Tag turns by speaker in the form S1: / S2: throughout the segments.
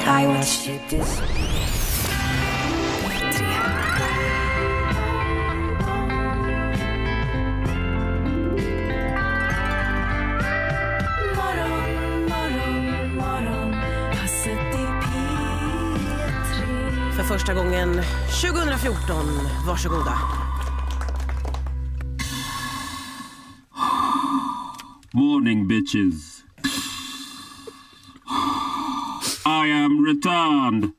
S1: I watched you this.
S2: För första gången 2014, varsågoda.
S3: Morning, bitches. I am returned.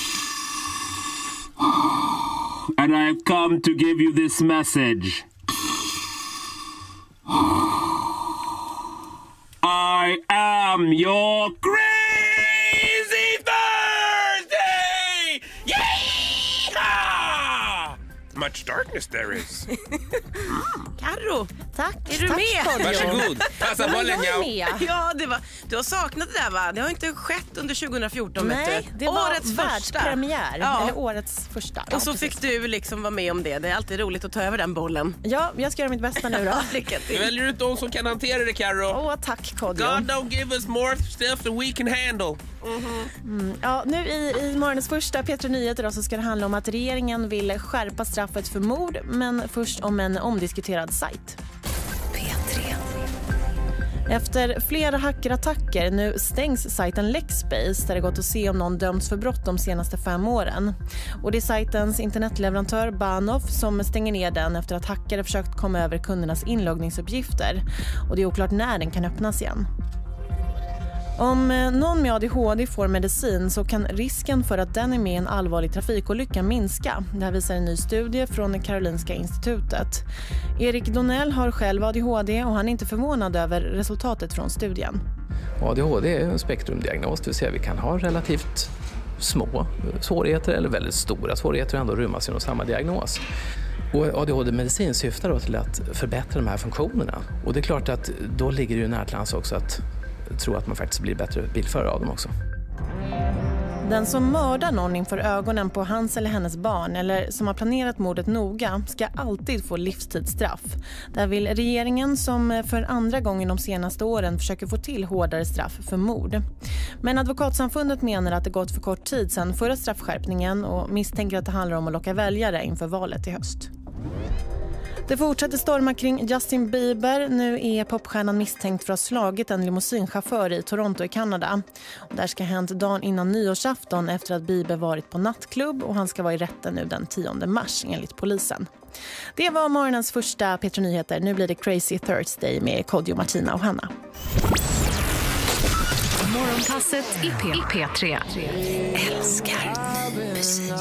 S3: And I have come to give you this message. I am your crazy Thursday! Yeah!
S4: Much darkness there is.
S2: Carro,
S5: Tack.
S2: är du med?
S4: Varsågod, passa bollen, ja.
S2: Ja, du har saknat det där, va? Det har inte skett under 2014.
S5: Nej, det var
S2: årets
S5: världspremiär.
S2: Ja.
S5: Eller årets första.
S2: Och så fick du liksom vara med om det. Det är alltid roligt att ta över den bollen.
S5: Ja, jag ska göra mitt bästa nu då.
S2: Lycka
S4: Vi
S2: till.
S4: väljer ut de som kan hantera det, Carro.
S5: Tack Kodjo.
S4: God don't give us more stuff that we can handle.
S5: Ja, nu i morgonens första P3 Nyheter då, så ska det handla om att regeringen vill skärpa straffet för mord, men först om en omdiskuterad sajt.
S1: P3.
S5: Efter flera hackerattacker nu stängs sajten Lexbase där det gått att se om någon dömts för brott de senaste 5 åren. Och det är sajtens internetleverantör Bahnhof som stänger ner den efter att hackare försökt komma över kundernas inloggningsuppgifter. Och det är oklart när den kan öppnas igen. Om någon med ADHD får medicin så kan risken för att den är med i en allvarlig trafikolycka minska. Det här visar en ny studie från Karolinska institutet. Erik Donell har själv ADHD och han är inte förvånad över resultatet från studien.
S6: ADHD är en spektrumdiagnos, det vill säga vi kan ha relativt små svårigheter eller väldigt stora svårigheter och ändå rymmas inom samma diagnos. Och ADHD-medicin syftar då till att förbättra de här funktionerna. Och det är klart att då ligger det ju nära till hands också att tro att man faktiskt blir bättre bilförare av dem också.
S5: Den som mördar någon inför ögonen på hans eller hennes barn eller som har planerat mordet noga ska alltid få livstidsstraff. Där vill regeringen, som för andra gången de senaste åren försöker få till hårdare straff för mord. Men advokatsamfundet menar att det gått för kort tid sedan förra straffskärpningen och misstänker att det handlar om att locka väljare inför valet i höst. Det fortsätter storma kring Justin Bieber. Nu är popstjärnan misstänkt för att ha slagit en limousinchaufför i Toronto i Kanada. Och där ska hänt dagen innan nyårsafton efter att Bieber varit på nattklubb och han ska vara i rätten nu den 10 mars enligt polisen. Det var morgonens första P3 Nyheter. Nu blir det Crazy Thursday med Kodjo, Martina och Hanna.
S1: Morgonpasset i P3. Älskar musik.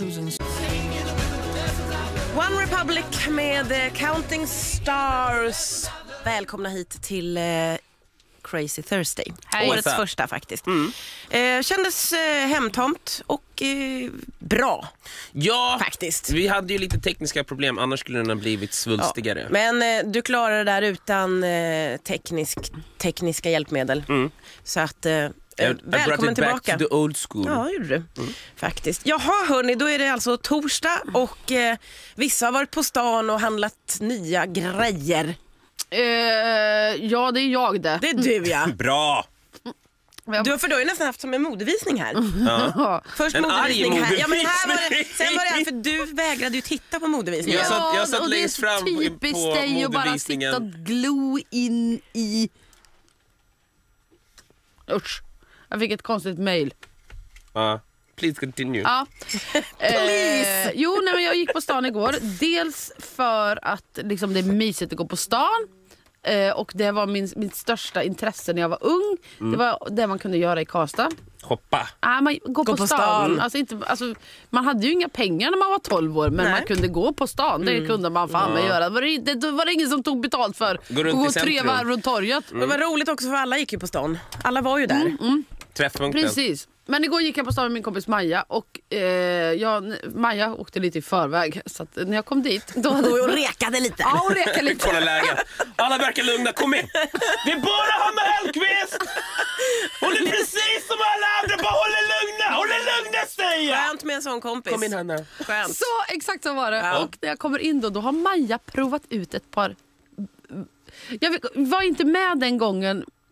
S2: One Republic med Counting Stars. Välkomna hit till Crazy Thursday.
S7: Hej.
S2: Årets första faktiskt. Kändes hemtomt och bra.
S4: Ja,
S2: faktiskt.
S4: Vi hade ju lite tekniska problem, annars skulle den ha blivit svulstigare.
S2: Ja, men du klarar det där utan tekniska hjälpmedel. Så att... välkommen tillbaka.
S4: Back to the old school.
S2: Ja, gjorde du. Faktiskt. Jaha, hörni, då är det alltså torsdag och vissa har varit på stan och handlat nya grejer.
S7: Ja, det är jag det.
S2: Det är du, ja.
S4: Bra!
S2: Du har ju nästan haft som en modevisning här.
S4: Ja.
S2: Först
S4: En
S2: modevisning
S4: arg
S2: här. Ja, men här var
S4: modevisning.
S2: det, sen var det för du vägrade ju titta på modevisningen.
S4: Jag satt längst fram på
S7: typiskt dig att bara sitta och glo in i... Usch. Jag fick ett konstigt mejl.
S4: Please continue.
S7: Ja. Men jag gick på stan igår. Dels för att liksom, det är mysigt att gå på stan. Och det var mitt största intresse när jag var ung. Det var det man kunde göra i Karlstad.
S4: Hoppa.
S7: Man gå på stan. Alltså, man hade ju inga pengar när man var 12 år. Men man kunde gå på stan. Det kunde man fan med göra. Det var ingen som tog betalt för att gå 3 varv runt torget.
S2: Det var roligt också för alla gick ju på stan. Alla var ju där.
S4: Träffpunkten.
S7: Precis. Men igår gick jag på stan med min kompis Maja. Och Maja åkte lite i förväg. Så att när jag kom dit
S2: då rekade lite.
S7: Ja, hon rekade lite.
S4: Kolla läget. Alla verkar lugna. Kom in. Det är bara Hanna Hellqvist. Hon är precis som alla andra. Bara håller lugna. Håller lugna, säger jag.
S2: Skönt med en sån kompis.
S4: Kom in, Hanna.
S2: Skönt.
S7: Så exakt så var det.
S2: Ja.
S7: Och när jag kommer in då har Maja provat ut ett par... Jag var inte med den gången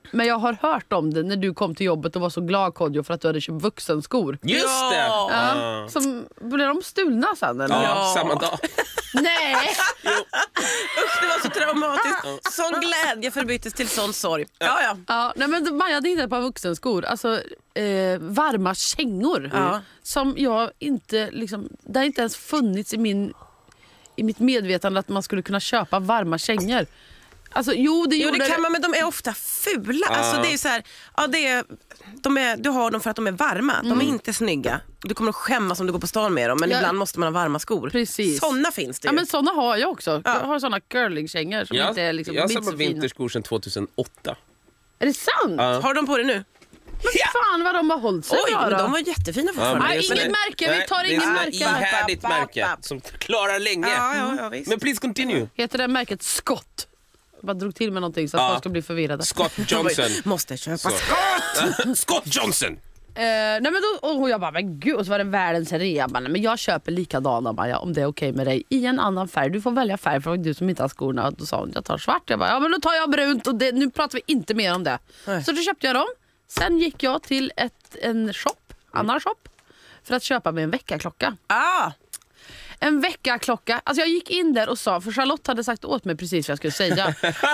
S7: Men jag har hört om det när du kom till jobbet och var så glad, Kodjo, för att du hade köpt vuxenskor.
S4: Just det!
S7: Ja. Som, blev de stulna sen? Eller?
S4: Ja, samma dag.
S7: Nej!
S2: Usch, det var så traumatiskt. Sån glädje förbyttes till sån sorg. Ja.
S7: Nej, men Maja hade hittat på vuxenskor. Alltså varma kängor. Som jag inte liksom, det har inte ens funnits i mitt medvetande att man skulle kunna köpa varma kängor. Alltså, det
S2: kan man, men de är ofta fula. Alltså, det är så här, du har dem för att de är varma. De är inte snygga. Du kommer att skämmas om du går på stan med dem, men ibland måste man ha varma skor.
S7: Precis.
S2: Såna finns det ju.
S7: Ja, men såna har jag också. Jag har såna curlingkängor som inte är liksom,
S4: jag har samma
S7: så fina.
S4: vinterskor sedan 2008.
S7: Är det sant?
S2: Har de på det nu?
S7: Men fan vad de har hållit sig.
S2: Oj, men de var jättefina fortfarande.
S7: Nej, inget märke, vi tar ingen märke.
S4: Det är ett ihärdigt märke som klarar länge.
S2: Ja, visst.
S4: Men please continue.
S7: Heter det märket Scott? Jag bara drog till med någonting så att folk ska bli förvirrade.
S4: Scott Johnson.
S2: Måste köpa Scott.
S4: Scott Johnson.
S7: Nej, men då, och jag bara, men gud, och så var det världens rea. Men jag köper likadana, Maja, om det är okej med dig, i en annan färg. Du får välja färg, för du som inte har skorna. Då sa hon, jag tar svart. Jag bara, ja men då tar jag brunt, och nu pratar vi inte mer om det. Nej. Så då köpte jag dem. Sen gick jag till en annan shop, för att köpa mig en väckarklocka. En väckarklocka. Alltså jag gick in där och sa, för Charlotte hade sagt åt mig precis vad jag skulle säga.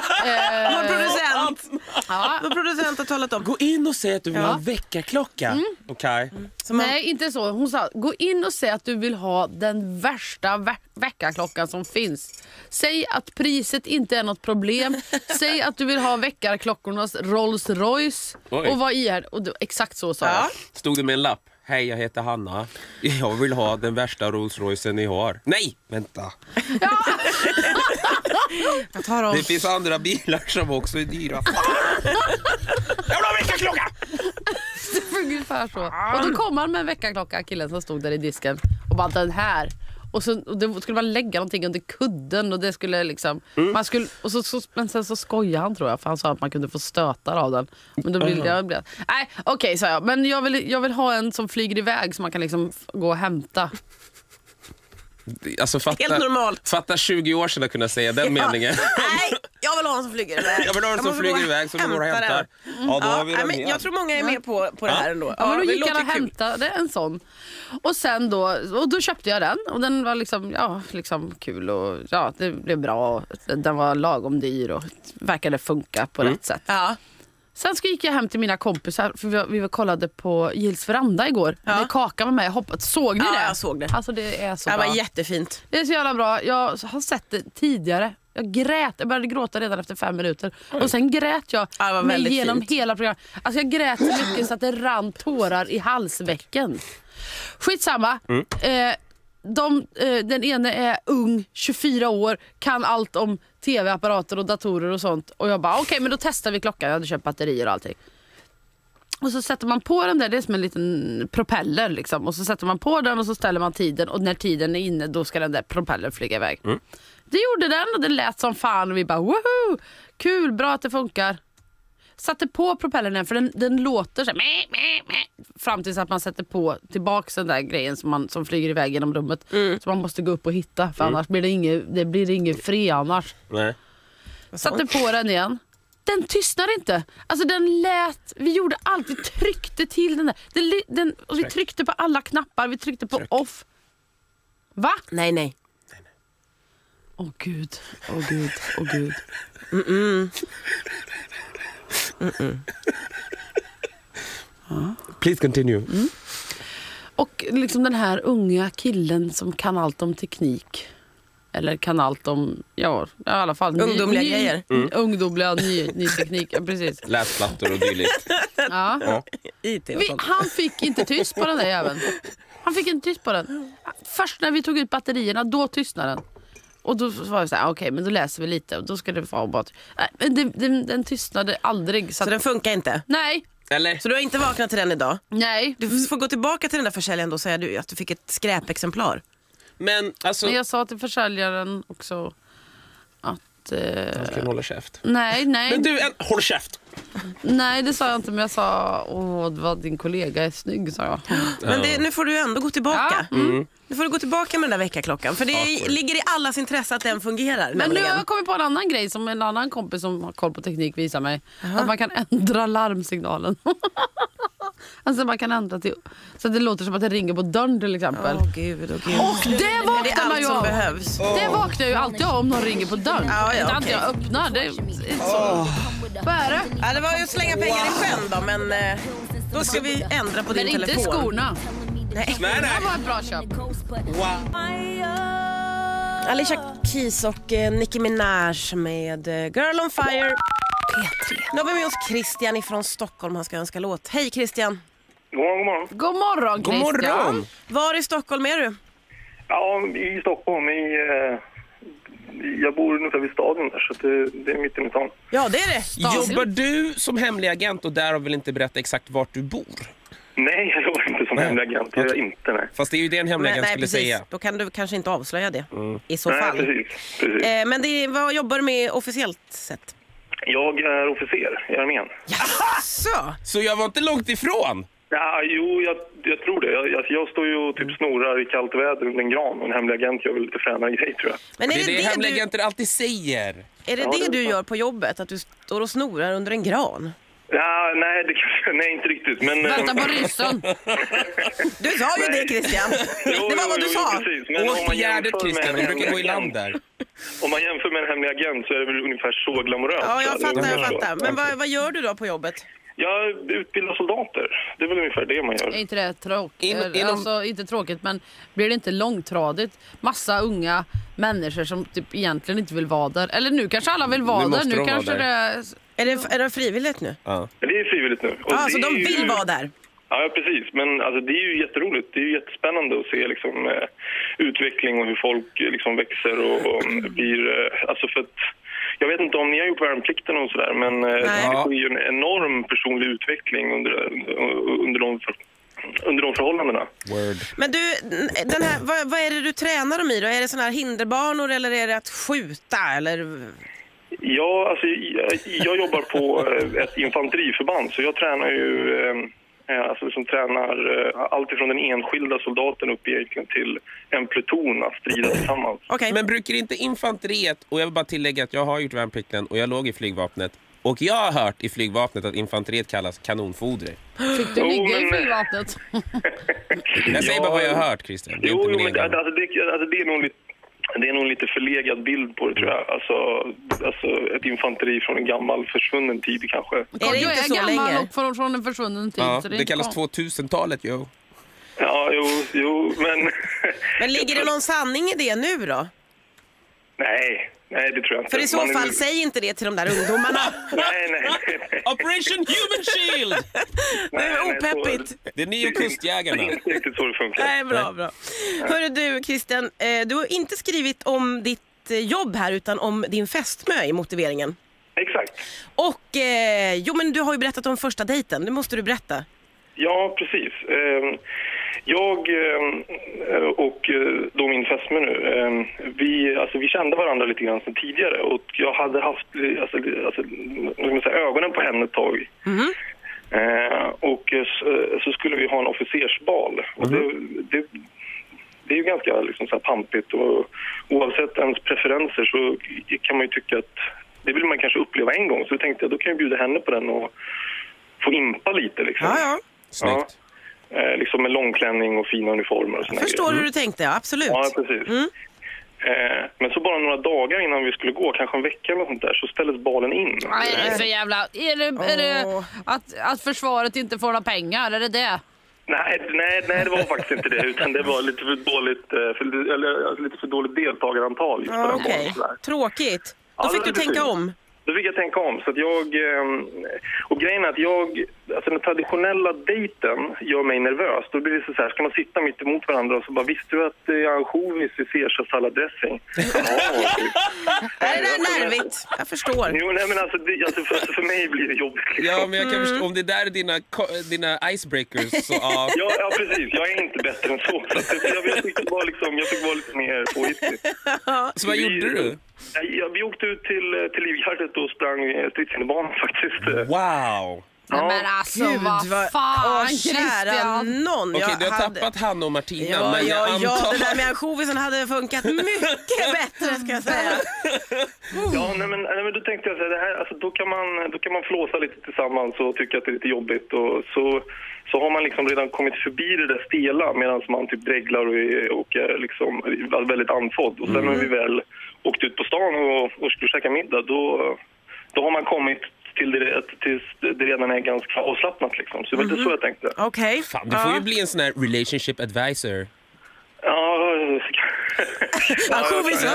S2: Vår producent har talat om.
S4: Gå in och säg att du vill ha en väckarklocka. Okej.
S7: Nej, inte så. Hon sa, gå in och säg att du vill ha den värsta väckarklockan som finns. Säg att priset inte är något problem. Säg att du vill ha väckarklockornas Rolls Royce.
S4: Oj.
S7: Och vad är och exakt så sa jag.
S4: Stod det med en lapp? Hej, jag heter Hanna. Jag vill ha den värsta Rolls Roycen ni har. Nej, vänta. Det finns andra bilar som också är dyra. Jag vill ha en väckarklocka!
S7: Ungefär så. Och då kom han med en väckarklocka, killen som stod där i disken, och bara, den här. Och det skulle man lägga någonting under kudden, och det skulle liksom man skulle, och men sen så skojade han, tror jag, för han sa att man kunde få stötar av den. Men då blev jag nej, okej, sa jag. Men jag vill ha en som flyger iväg, så man kan liksom gå och hämta.
S4: Alltså
S2: helt normalt.
S4: Fatta 20 år sedan att kunna säga den meningen.
S2: Nej, jag vill ha en som flyger iväg.
S4: Jag vill ha en som flyger iväg, som går och hämtar. Ja, då har vi den
S2: men jag tror många är med på det här ändå.
S7: Ja, men då gick han och hämtade en sån. Och sen då köpte jag den, och den var liksom kul, och det blev bra. Den var lagom dyr och verkade funka på rätt sätt.
S2: Ja.
S7: Sen gick jag hem till mina kompisar, för vi kollade på Gills veranda igår. När Kaka var med, jag hoppades. Såg ni det?
S2: Ja, jag såg det.
S7: Alltså det är så bra.
S2: Det var jättefint.
S7: Det är så jävla bra. Jag har sett det tidigare. Jag började gråta redan efter 5 minuter. Och sen grät jag genom hela programmet. Alltså jag grät så mycket så att det rann tårar i halsvecken. Skitsamma. Den ene är ung, 24 år, kan allt om tv-apparater och datorer och sånt. Och jag bara, okej, men då testar vi klockan. Jag hade köpt batterier och allting. Och så sätter man på den där, det är som en liten propeller liksom. Och så sätter man på den och så ställer man tiden. Och när tiden är inne, då ska den där propellern flyga iväg. Det gjorde den, och det lät som fan. Och vi bara, woho! Kul, bra att det funkar. Satte på propellern, för den låter så här, fram tills att man sätter på tillbaks den där grejen som flyger iväg genom rummet. Så man måste gå upp och hitta, för annars blir det inget fri annars.
S4: Nej.
S7: Satte på den igen. Den tystnar inte. Alltså den lät, vi gjorde allt, vi tryckte till den där. Och vi tryckte på alla knappar, vi tryckte på off. Va?
S2: Nej.
S7: Åh gud.
S4: Please continue.
S7: Och liksom den här unga killen som kan allt om teknik. Eller kan allt om, i alla fall
S2: ungdomliga grejer.
S7: Ungdomliga ny teknik, precis.
S4: Läsplattor och dylikt.
S7: Ja. Han fick inte tyst på den där jäveln. Först när vi tog ut batterierna, då tystnade den. Och då var jag så här, okej, men då läser vi lite. Och då ska det vara bara... Den tystnade aldrig.
S2: Så den funkar inte?
S7: Nej.
S4: Eller?
S2: Så du har inte vaknat till den idag?
S7: Nej.
S2: Du får gå tillbaka till den där försäljaren då och säga att du fick ett skräpexemplar.
S4: Men alltså...
S7: jag sa till försäljaren också att att...
S4: Han ska hålla käft.
S7: Nej.
S4: Men du, håll käft!
S7: Nej, det sa jag inte, men jag sa vad din kollega är snygg, sa jag.
S2: Men nu får du ändå gå tillbaka. Nu får du gå tillbaka med den där veckaklockan. För det ligger i allas intresse att den fungerar.
S7: Men nu har jag kommit på en annan grej som en annan kompis som har koll på teknik visar mig. Att man kan ändra larmsignalen. Alltså man kan ändra till så att det låter som att det ringer på dörren till exempel.
S2: Gud.
S7: Och det vaknar man ju
S2: som
S7: av.
S2: behövs.
S7: Det vaknar jag ju alltid av om någon ringer på dörren. Inte att jag öppnar. Det är så. Vad är det?
S2: Ja, det var ju att slänga pengar i sjön då, men då ska vi ändra på din telefon.
S7: Men inte skorna.
S2: Nej.
S7: Det var ett bra köp.
S2: Alicia Keys och Nicki Minaj med Girl on Fire.
S1: P3.
S2: Nu har vi med oss Christian ifrån Stockholm. Han ska önska låt. Hej Christian.
S8: God morgon.
S7: God morgon, Christian.
S4: God morgon.
S2: Var i Stockholm är du?
S8: Ja, i Stockholm. Jag bor ungefär vid stadion där, så det är mitt i stan.
S2: Ja, det är det.
S4: Jobbar du som hemlig agent och därav vill inte berätta exakt vart du bor?
S8: Nej, jag jobbar inte som hemlig agent. Det gör jag inte, nej.
S4: Fast det är ju det en hemlig agent skulle
S2: precis.
S4: säga.
S2: Då kan du kanske inte avslöja det i så fall.
S8: Nej, precis.
S2: Men vad jobbar du med officiellt sett?
S8: Jag är officer i armén.
S4: Så jag var inte långt ifrån.
S8: Ja, jo, jag tror det. Jag står ju och typ snorar i kallt väder under en gran och en hemlig agent gör väl lite fränare grej, tror jag.
S2: Men
S4: Det är det hemliga agenter alltid säger.
S2: Är det du gör på jobbet? Att du står och snorar under en gran?
S8: Ja, nej, inte riktigt. Men,
S7: Vänta på ryssen.
S2: Du sa ju det, Christian. Det var vad du sa.
S8: Precis. Men om
S4: Åk
S8: man
S4: till Gärdet,
S8: jämför med
S4: Christian.
S8: en
S4: De brukar gå i
S8: hemlig
S4: land
S8: agent-
S4: där.
S8: Om man jämför med en hemlig agent så är det väl ungefär så glamoröst.
S2: Ja, jag fattar. Men
S8: Men
S2: vad gör du då på jobbet?
S8: jag utbildar soldater. Det är väl ungefär det man gör.
S7: Är inte det tråkigt?
S4: Inom-
S7: Alltså inte tråkigt, men blir det inte långtradigt? Massa unga människor som typ egentligen inte vill vara där. Eller nu kanske alla vill vara
S4: Nu
S7: där.
S4: måste
S7: Nu
S4: de
S7: kanske
S4: vara
S7: det...
S2: Är det frivilligt nu?
S4: Ja.
S8: Det är frivilligt nu. Och
S2: Ja, så
S8: det är
S2: de
S8: ju-
S2: vill vara där.
S8: Ja, precis. Men alltså, det är ju jätteroligt. Det är ju jättespännande att se liksom, utveckling och hur folk liksom, växer och blir... Alltså för att, jag vet inte om ni har gjort värnplikten och sådär, men det sker ju en enorm personlig utveckling under de förhållandena.
S4: Word.
S2: Men du, vad är det du tränar dem i då? Är det såna här hinderbanor eller är det att skjuta? Eller...
S8: Ja, alltså, jag jobbar på ett infanteriförband, så jag tränar ju... Alltså som tränar allt ifrån den enskilda soldaten upp egentligen till en pluton att strida tillsammans.
S2: Okay.
S4: Men brukar inte infanteriet, och jag vill bara tillägga att jag har gjort värnplikten och jag låg i flygvapnet, och jag har hört i flygvapnet att infanteriet kallas kanonfodrer.
S7: Fick du ligga i flygvapnet?
S4: Jag säger bara vad jag har hört, Christian. Det är inte min
S8: men
S4: egen.
S8: det är nog lite förlegad bild på det, tror jag. Alltså ett infanteri från en gammal försvunnen tid kanske.
S2: Är det inte så
S7: gammal
S2: länge?
S7: och från en försvunnen tid.
S4: Ja,
S7: så
S4: det
S7: är
S4: kallas
S7: inte
S4: 2000-talet, jo.
S8: Ja, jo, men...
S2: Men ligger det någon sanning i det nu då?
S8: Nej, det tror jag inte.
S2: För i så
S8: Man är
S2: fall,
S8: väl-
S2: säg inte det till de där ungdomarna.
S8: Nej.
S4: Operation Human Shield!
S2: Det är opeppigt.
S4: Det är ni och kustjägarna.
S8: Det är inte riktigt så det funkar.
S2: Nej, bra. Hörru du, Christian, du har inte skrivit om ditt jobb här utan om din fästmö i motiveringen.
S8: Exakt.
S2: Och men du har ju berättat om första dejten. Det måste du berätta.
S8: Ja, precis. Jag och då min fästmö nu, vi kände varandra lite grann sedan tidigare, och jag hade haft ögonen på henne ett tag. Och så skulle vi ha en officersbal. Och det är ju ganska liksom, så här pampigt, och oavsett ens preferenser så kan man ju tycka att det vill man kanske uppleva en gång. Så jag tänkte då kan jag bjuda henne på den och få impa lite liksom.
S2: Ja.
S4: Snyggt.
S8: Liksom med långklänning och fina uniformer och såna
S2: Förstår
S8: grejer.
S2: hur du tänkte, ja, absolut.
S8: Ja, precis. Men så bara några dagar innan vi skulle gå, kanske en vecka eller sånt där, så ställdes balen in.
S7: Nej, är det så jävla... Är det att försvaret inte får några pengar? Är det det?
S8: Nej, det var faktiskt inte det, utan det var lite för dåligt, lite för dåligt deltagarantal just på den
S2: Okej,
S8: banan, sådär.
S2: Tråkigt.
S8: Ja,
S2: Då fick
S8: det
S2: du
S8: är
S2: tänka
S8: precis.
S2: om.
S8: Då fick jag tänka om, så att och grejen är att den traditionella dejten gör mig nervös. Då blir det så här, ska man sitta mitt emot varandra och så bara, visste du att det är ansjovis i caesarsalladressing?
S2: Är det där nervigt? Jag förstår.
S8: Jo, nej, men alltså, för mig blir det jobbigt. Liksom.
S4: Ja, men jag kan förstå, om det där är dina icebreakers, så ja.
S8: Ja, precis. Jag är inte bättre än så. Så att jag fick vara lite mer påhittig.
S4: Så vad gjorde du?
S8: Vi åkte ut till Livgardet och sprang stridshinderbanan faktiskt.
S4: Wow!
S7: Nej, men alltså
S2: Gud,
S7: vad fan
S2: kära
S7: Christian.
S2: någon.
S4: Okej, du har tappat Hanna och Martina, men jag
S2: Ja,
S4: antar...
S2: det där med ansjovisen hade funkat mycket bättre ska jag säga.
S8: Ja, nej, men då tänkte jag så här, det här, alltså, då kan man flåsa lite tillsammans och tycka att det är lite jobbigt. Och så har man liksom redan kommit förbi det där stela medan man typ dreglar och är liksom väldigt andfådd. Och sen när vi väl åkt ut på stan och skulle käka middag, då har man kommit till det redan är ganska avslappnat liksom. Så det var inte så jag tänkte.
S2: Okej.
S4: Fan, du får ju bli en sån här relationship advisor.
S8: Ja,
S2: Ansjovis.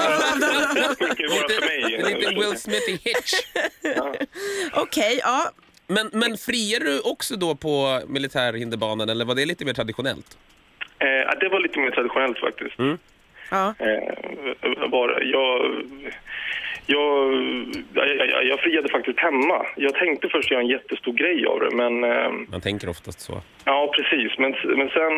S4: En liten Will Smith i Hitch.
S2: Okej, ja.
S4: Men friar du också då på militärhinderbanan, eller var det lite mer traditionellt?
S8: Det var lite mer traditionellt faktiskt.
S2: Ja.
S8: Jag friade faktiskt hemma. Jag tänkte först göra en jättestor grej av det, men...
S4: Man tänker oftast så.
S8: Ja, precis. Men sen...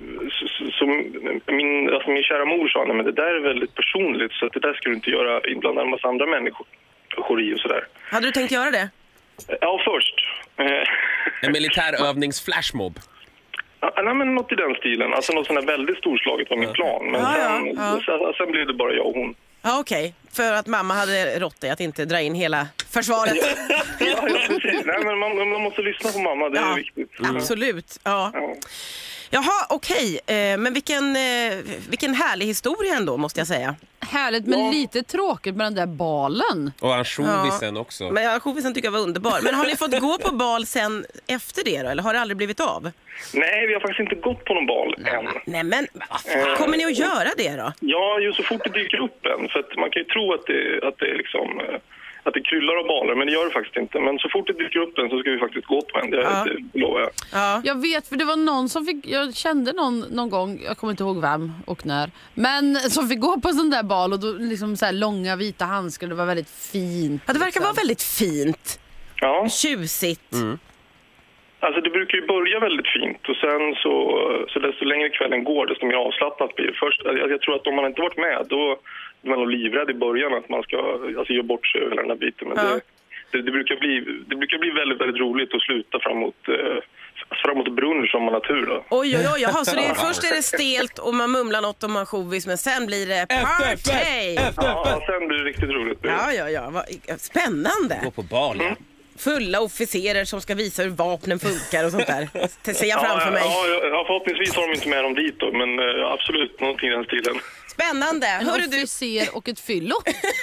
S8: min kära mor sa, nej, men det där är väldigt personligt, så att det där ska du inte göra inblanda en massa andra människor i och sådär.
S2: Hade du tänkt göra det?
S8: Ja, först.
S4: En militärövnings-flashmob.
S8: Nej, men något i den stilen. Alltså något sån här väldigt storslaget var min plan. Men sen blev det bara jag och hon.
S2: Ja, okej. För att mamma hade rått dig att inte dra in hela försvaret.
S8: Ja, precis. Nej, men man måste lyssna på mamma, det är viktigt.
S2: Absolut, ja. Jaha, okej. Men vilken härlig historia ändå, måste jag säga.
S7: Härligt, men lite tråkigt med den där balen.
S4: Och ansjovisen också.
S2: Men ansjovisen tycker jag var underbar. Men har ni fått gå på bal sen efter det då? Eller har det aldrig blivit av?
S8: Nej, vi har faktiskt inte gått på någon bal än.
S2: Nej, men kommer ni att göra det då?
S8: Ja, ju så fort det dyker upp en. För att man kan ju tro att det liksom... Att det kryllar av baler, men det gör det faktiskt inte. Men så fort det dyker upp en så ska vi faktiskt gå på en, det lovar jag.
S2: Ja.
S7: Jag vet, för det var någon som fick... Jag kände någon gång, jag kommer inte ihåg vem och när, men som fick gå på en sån där bal och då liksom så här långa vita handskar, det var väldigt fint.
S2: Ja, det verkar vara väldigt fint.
S8: Ja.
S2: Tjusigt.
S8: Alltså det brukar ju börja väldigt fint och sen så desto längre kvällen går, desto mer avslappnat blir det. Först, jag tror att om man inte varit med, då är man nog livrädd i början att man ska göra bort sig över den här biten. Men det brukar bli väldigt, väldigt roligt att sluta framåt brunch om man har tur då.
S2: Oj, jaha, så först är det stelt och man mumlar något om ansjovis, men sen blir det party!
S8: Ja, sen blir det riktigt roligt.
S2: Ja, spännande.
S4: Gå på bal, ja.
S2: Fulla officerer som ska visa hur vapnen funkar och sånt där. Det ser jag framför mig.
S8: Ja, förhoppningsvis har de inte med dem dit då, men absolut någonting i den stilen.
S2: Spännande.
S7: En officer och ett fyllo.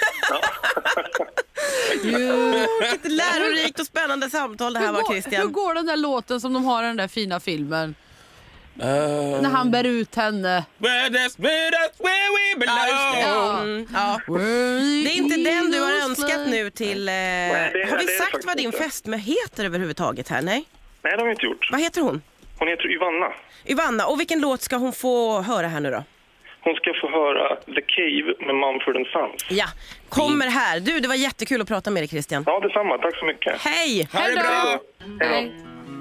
S2: Ett lärorikt och spännande samtal det här var, Christian.
S7: Hur går den där låten som de har i den där fina filmen? När han bär ut henne.
S4: Where we belong.
S2: Ja. Det är inte den du har önskat nu till... har vi sagt vad din fästmö heter överhuvudtaget här? Nej,
S8: det har vi inte gjort.
S2: Vad heter hon?
S8: Hon heter Yvanna. Och
S2: vilken låt ska hon få höra här nu då?
S8: Hon ska få höra The Cave med Mumford & Sons.
S2: Ja, kommer här. Du, det var jättekul att prata med dig, Christian.
S8: Ja, detsamma. Tack så mycket.
S2: Hej!
S4: Ha det bra!
S7: Hej.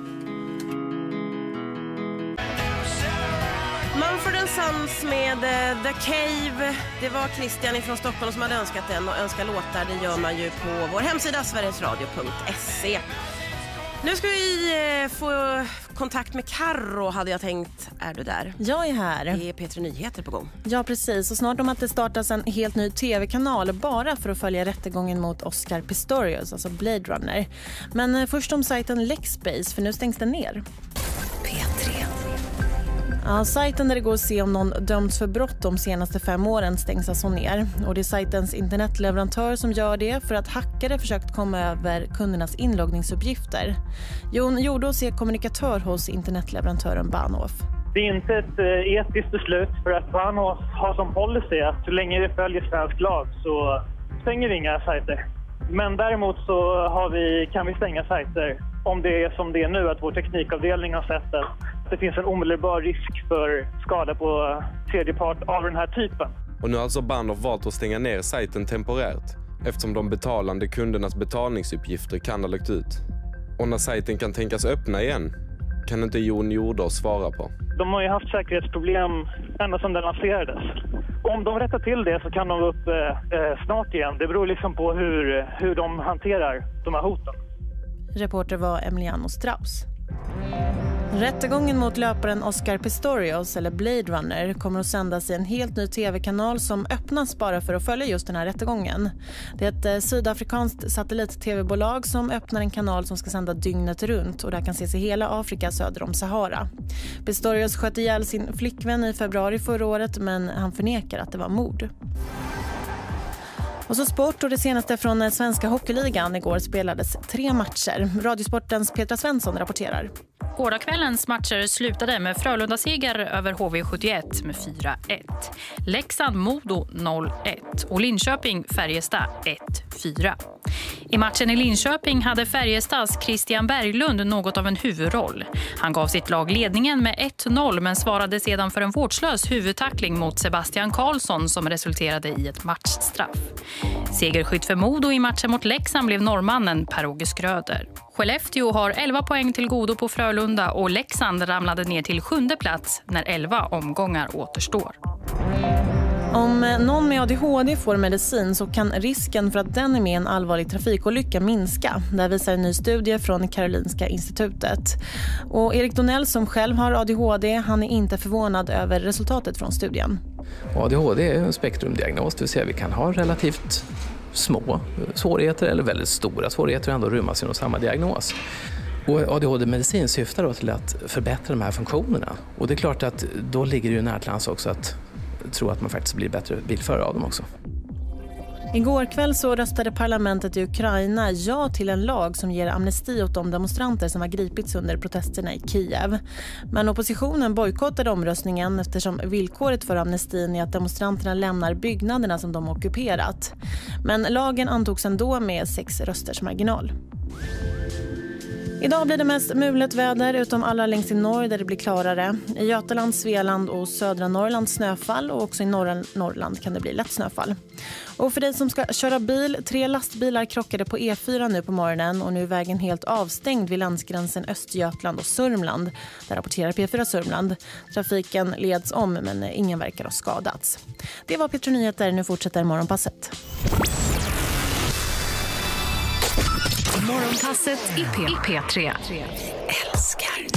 S2: Mumford & Sons med The Cave. Det var Christian från Stockholm som hade önskat den, och önska låtar det gör man ju på vår hemsida sverigesradio.se. Nu ska vi få kontakt med Karro, hade jag tänkt. Är du där?
S5: Jag är här.
S2: Det är P3 Nyheter på gång.
S5: Ja, precis. Och snart om att det startas en helt ny tv-kanal bara för att följa rättegången mot Oscar Pistorius, alltså Blade Runner. Men först om sajten Lexbase, för nu stängs den ner.
S1: P3.
S5: Ja, sajten där det går att se om någon dömts för brott de senaste 5 åren stängs alltså ner. Och det är sajtens internetleverantör som gör det för att hackare försökt komma över kundernas inloggningsuppgifter. Jon Jordås är kommunikatör hos internetleverantören Bahnhof.
S9: Det är inte ett etiskt beslut, för att Bahnhof har som policy att så länge det följer svensk lag så stänger vi inga sajter. Men däremot så kan vi stänga sajter om det är som det är nu, att vår teknikavdelning har sett att det finns en omedelbar risk för skada på tredje part av den här typen.
S10: Och nu har alltså Bahnhof valt att stänga ner sajten temporärt eftersom de betalande kundernas betalningsuppgifter kan ha läckt ut. Och när sajten kan tänkas öppna igen kan inte Jon Jordås svara på.
S9: De har ju haft säkerhetsproblem ända sedan den lanserades. Om de rättar till det så kan de vara uppe snart igen. Det beror liksom på hur de hanterar de här hoten.
S5: Reporter var Emiliano Strauss. Rättegången mot löparen Oscar Pistorius, eller Blade Runner, kommer att sändas i en helt ny tv-kanal som öppnas bara för att följa just den här rättegången. Det är ett sydafrikanskt satellit-tv-bolag som öppnar en kanal som ska sända dygnet runt, och där kan ses i hela Afrika söder om Sahara. Pistorius sköt ihjäl sin flickvän i februari förra året, men han förnekar att det var mord. Och så sport, och det senaste från svenska hockeyligan. Igår spelades 3 matcher. Radiosportens Petra Svensson rapporterar.
S11: Gårdagskvällens matcher slutade med Frölunda-seger över HV71 med 4-1. Leksand-Modo 0-1 och Linköping-Färjestad 1-4. I matchen i Linköping hade Färjestads Christian Berglund något av en huvudroll. Han gav sitt lag ledningen med 1-0 men svarade sedan för en vårdslös huvudtackling mot Sebastian Karlsson som resulterade i ett matchstraff. Segerskytt för Modo i matchen mot Leksand blev norrmannen Per-Åge Skröder. Skellefteå har 11 poäng till godo på Frölunda och Leksand ramlade ner till 7:e plats när 11 omgångar återstår.
S5: Om någon med ADHD får medicin så kan risken för att den är med i en allvarlig trafikolycka minska. Det visar en ny studie från Karolinska institutet. Och Erik Donell som själv har ADHD, han är inte förvånad över resultatet från studien.
S6: ADHD är en spektrumdiagnos, det vill säga vi kan ha relativt små svårigheter eller väldigt stora svårigheter och ändå rymmas inom samma diagnos. Och ADHD-medicin syftar då till att förbättra de här funktionerna. Och det är klart att då ligger det ju nära till hands också att tro att man faktiskt blir bättre bilförare av dem också.
S5: Igår kväll så röstade parlamentet i Ukraina ja till en lag som ger amnesti åt de demonstranter som har gripits under protesterna i Kiev. Men oppositionen bojkottade omröstningen eftersom villkoret för amnestin är att demonstranterna lämnar byggnaderna som de ockuperat. Men lagen antogs ändå med 6 rösters marginal. Idag blir det mest mulet väder utom allra längst i norr där det blir klarare. I Götaland, Svealand och södra Norrland snöfall, och också i norra Norrland kan det bli lätt snöfall. Och för dig som ska köra bil, 3 lastbilar krockade på E4 nu på morgonen och nu är vägen helt avstängd vid landsgränsen Östergötland och Sörmland. Där rapporterar P4 Sörmland. Trafiken leds om men ingen verkar ha skadats. Det var P3 Nyheter, nu fortsätter morgonpasset.
S1: Morgonpasset i P3. Älskar